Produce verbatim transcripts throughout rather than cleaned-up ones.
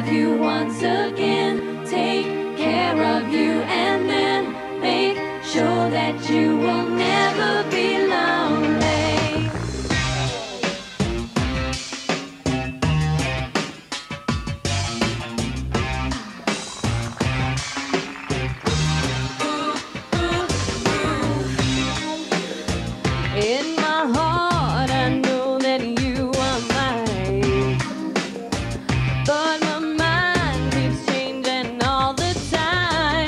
love you once again, take care of you, and then make sure that you will never be lonely. In my heart I know that you are mine, but my mind keeps changing all the time.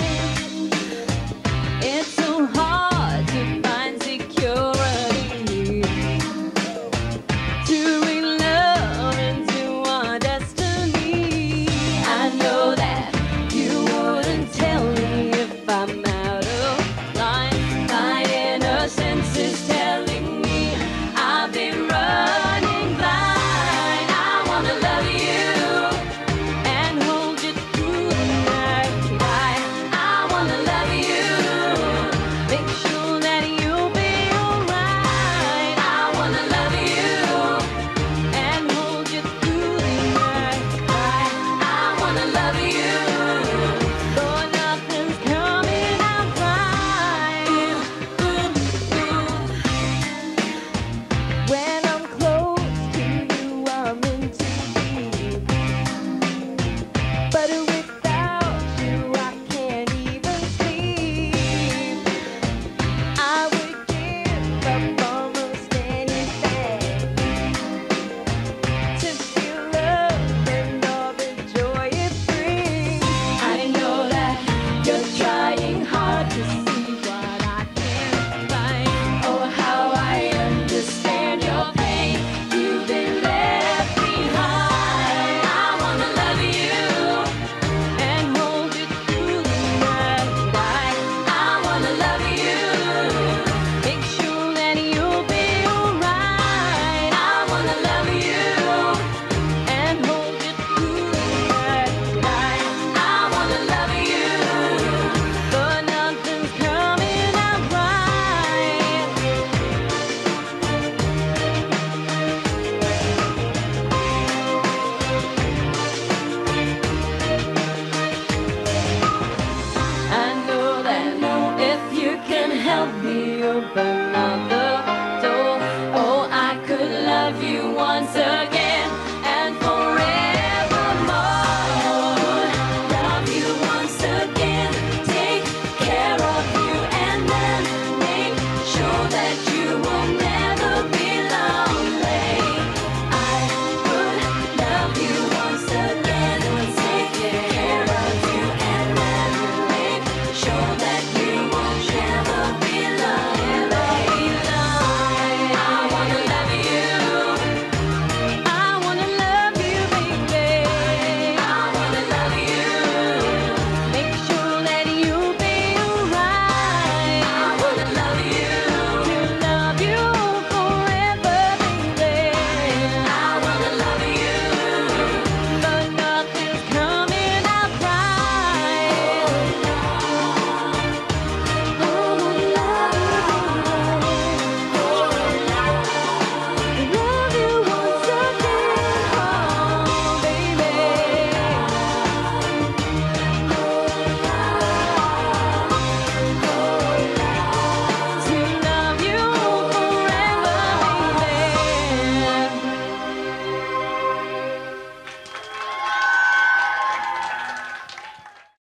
It's so hard to find security, to bring love into our destiny. I know that you wouldn't tell me if I'm out of line. My innocence is telling me I've been running blind. I wanna love you and hold you through the night. I, I wanna love you, make sure that you'll be alright. I wanna love you and hold you through the night. I, I wanna love you, though nothing's coming out right. When I'm close to you, I'm in too deep, but without you, I can't even sleep. I would give up almost anything to feel love and all the joy it brings. I know that you're trying hard to see what I can't find. Oh, how I understand your pain. You've been left behind. I wanna love you and hold you through the night. I, I wanna love you, make sure that you'll be alright. I wanna love you and hold you through the night. I, I wanna love you, but nothing's coming out right. I know that if you can help me open up the door, oh, I could love you once again.